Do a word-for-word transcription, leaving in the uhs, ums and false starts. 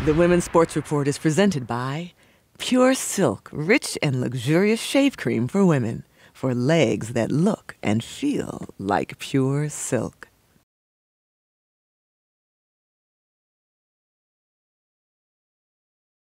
The Women's Sports Report is presented by Pure Silk, rich and luxurious shave cream for women, for legs that look and feel like pure silk.